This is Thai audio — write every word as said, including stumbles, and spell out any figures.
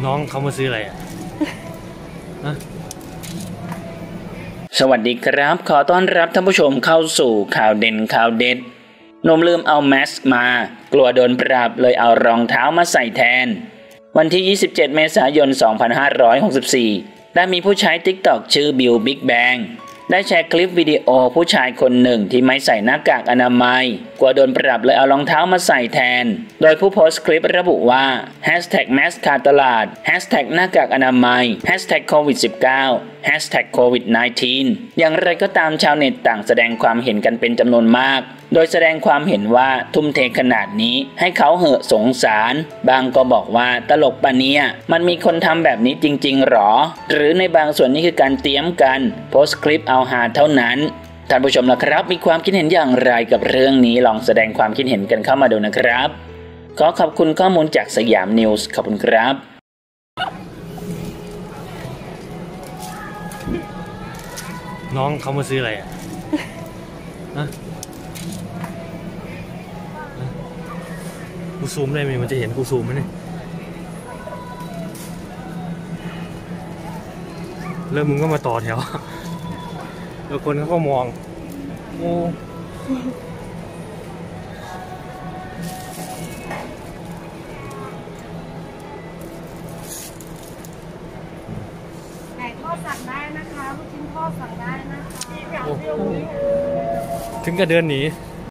น้องเขามาซื้ออะไรอ่ะสวัสดีครับขอต้อนรับท่านผู้ชมเข้าสู่ข่าวเด่นข่าวเด็ดหนุ่มลืมเอาแมสมากลัวโดนปรับเลยเอารองเท้ามาใส่แทนวันที่ยี่สิบเจ็ดเมษายนสองพันห้าร้อยหกสิบสี่ได้มีผู้ใช้ ติ๊กต็อก ชื่อบิลบิ๊กแบงได้แชร์คลิปวิดีโอผู้ชายคนหนึ่งที่ไม่ใส่หน้ากากอนามัยกลัวโดนปรับเลยเอารองเท้ามาใส่แทนโดยผู้โพสต์คลิประบุว่า แฮชแท็ก แมสขาดตลาด แฮชแท็ก หน้ากากอนามัย แฮชแท็ก โควิด สิบเก้า แฮชแท็ก โควิด สิบเก้า อย่างไรก็ตามชาวเน็ตต่างแสดงความเห็นกันเป็นจำนวนมากโดยแสดงความเห็นว่าทุ่มเทขนาดนี้ให้เขาเหอะสงสารบางก็บอกว่าตลกปะเนี่ยมันมีคนทำแบบนี้จริงๆหรอหรือในบางส่วนนี้คือการเตรียมกันโพสต์คลิปเอาหาเท่านั้นท่านผู้ชมล่ะครับมีความคิดเห็นอย่างไรกับเรื่องนี้ลองแสดงความคิดเห็นกันเข้ามาดูนะครับขอขอบคุณข้อมูลจากสยามนิวส์ขอบคุณครับน้องเขามาซื้ออะไรอ่ะกูซูมได้ไหมมันจะเห็นกูซูมไหมเนี่ยแล้วมึงก็มาต่อแถวแล้วคนเขาก็มองโอ้ไก่ทอดสั่งได้นะคะลูกชิ้นทอดสั่งได้นะคะถึงกับเดินหนี